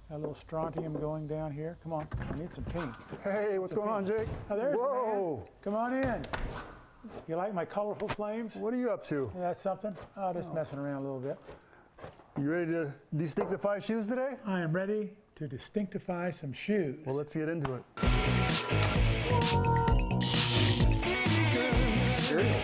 A little strontium going down here. Come on, I need some pink. Hey, what's going on, Jake? Oh, there's Whoa. the man. Come on in. You like my colorful flames? What are you up to? That's something. Oh, just messing around a little bit. You ready to destinkify shoes today? I am ready to destinkify some shoes. Well, let's get into it. Here it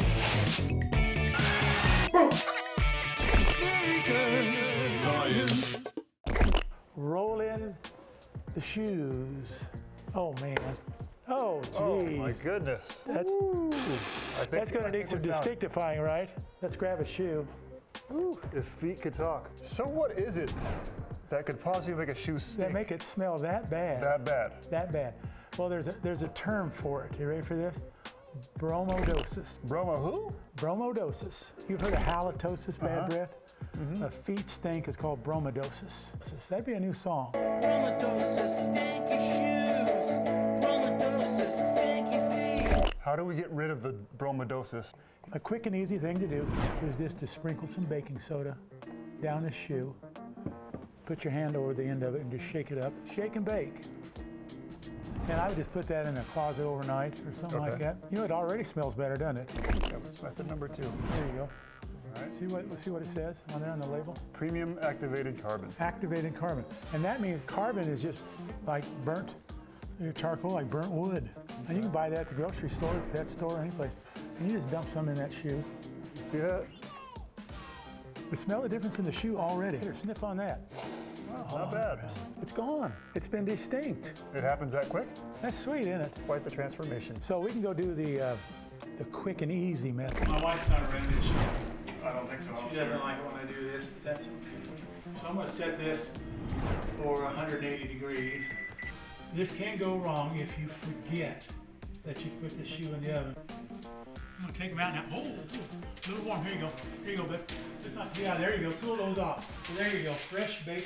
is. Roll in the shoes. Oh man. Oh geez. Oh my goodness. That's going to need some destinkifying, right? Let's grab a shoe. Ooh, if feet could talk. So what is it that could possibly make a shoe stink? That make it smell that bad. That bad. That bad. Well, there's a term for it. You ready for this? Bromo dosis. Bromo who? Bromo dosis. You've heard of halitosis, bad breath? A feet stink is called bromo dosis. That'd be a new song. Bromo dosis, stinky shoes. Bromo dosis, stinky feet. How do we get rid of the bromo dosis? A quick and easy thing to do is just to sprinkle some baking soda down the shoe. Put your hand over the end of it and just shake it up. Shake and bake. And I would just put that in a closet overnight or something like that. You know, it already smells better, doesn't it? That's method number 2. There you go. All right. See what it says on there on the label? Premium activated carbon. Activated carbon. And that means carbon is just like burnt charcoal, like burnt wood. And you can buy that at the grocery store, at the pet store, any place. And you just dump some in that shoe. See that? But smell the difference in the shoe already. Here, sniff on that. Wow, not bad. It's gone. It's been distinct. It happens that quick? That's sweet, isn't it? Quite the transformation. So we can go do the quick and easy method. My wife's not around this. I don't think so. She doesn't like it when I do this, but that's okay. So I'm going to set this for 180 degrees. This can go wrong if you forget that you put the shoe in the oven. I'm going to take them out now. Oh, a little warm. Here you go. Here you go, babe. It's not, yeah, there you go. Cool those off. So there you go. Fresh baked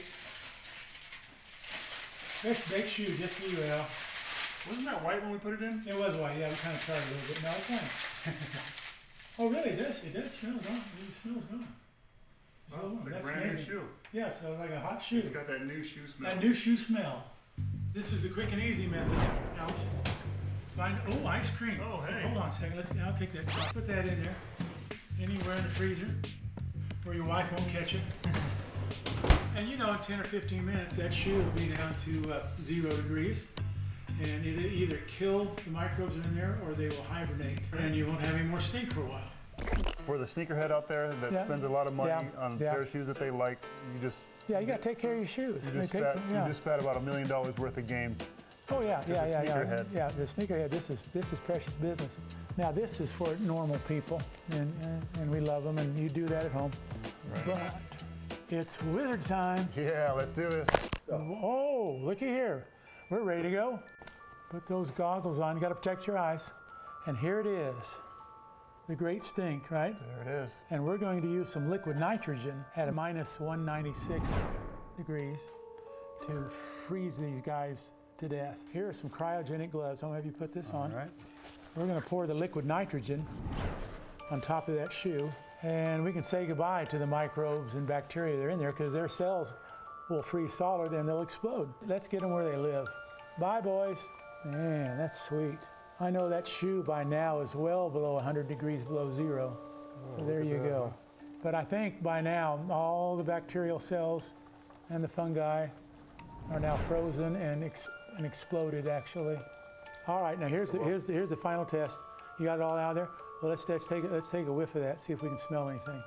shoe just for you, Al. Wasn't that white when we put it in? It was white. Yeah, we kind of tried a little bit. No, it's fine. Oh, really? It does smell gone. It smells gone. Oh, it's like a brand new shoe. Yeah, so like a hot shoe. It's got that new shoe smell. That new shoe smell. This is the quick and easy method. Now, find ice cream. Oh, hey. Hold on a second. I'll take that. Put that in there. Anywhere in the freezer where your wife won't catch it. And you know, in 10 or 15 minutes, that shoe will be down to 0 degrees. And it'll either kill the microbes in there or they will hibernate. And you won't have any more stink for a while. For the sneakerhead out there that spends a lot of money on a pair of shoes that they like, you just... Yeah, you got to take care of your shoes. You just spat about $1 million worth of game. Oh yeah, sneakerhead. Yeah, the sneakerhead. This is precious business. Now this is for normal people, and we love them, and you do that at home. Right. But it's wizard time. Yeah, let's do this. Oh, looky here. We're ready to go. Put those goggles on. You got to protect your eyes. And here it is. The great stink, right? There it is. And we're going to use some liquid nitrogen at a minus 196 degrees to freeze these guys to death. Here are some cryogenic gloves. I'm going to have you put this on. All right. We're going to pour the liquid nitrogen on top of that shoe, and we can say goodbye to the microbes and bacteria that are in there because their cells will freeze solid and they'll explode. Let's get them where they live. Bye, boys. Man, that's sweet. I know that shoe by now is well below 100 degrees below 0. So there you go. But I think by now all the bacterial cells and the fungi are now frozen and exploded actually. All right, now here's the final test. You got it all out there? Well, let's take a whiff of that, see if we can smell anything.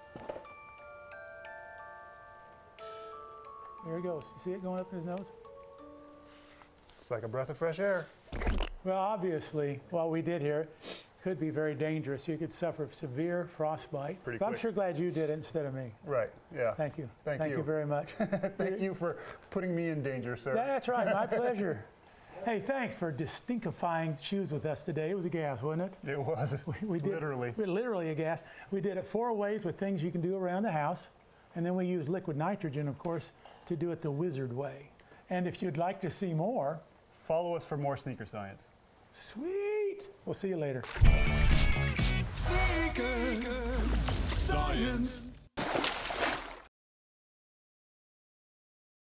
There he goes. You see it going up his nose? It's like a breath of fresh air. Well, obviously, what we did here could be very dangerous. You could suffer severe frostbite. Pretty so I'm quick. sure glad you did it instead of me. Right, yeah. Thank you. Thank you. Thank you very much. Thank you for putting me in danger, sir. That's right, my pleasure. Hey, thanks for destinkifying shoes with us today. It was a gas, wasn't it? It was, We did, literally. Literally a gas. We did it 4 ways with things you can do around the house. And then we used liquid nitrogen, of course, to do it the wizard way. And if you'd like to see more, follow us for more sneaker science. Sweet! We'll see you later. Sneaker science.